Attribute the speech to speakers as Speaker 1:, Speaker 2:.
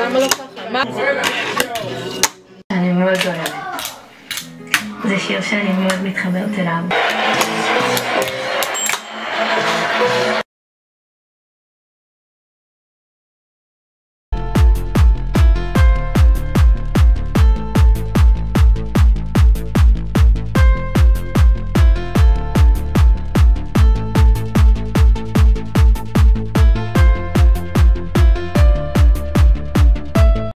Speaker 1: למה לא ככה? מה?
Speaker 2: אני מאוד אוהבת. זה שיר שאני מאוד מתחברת אליו.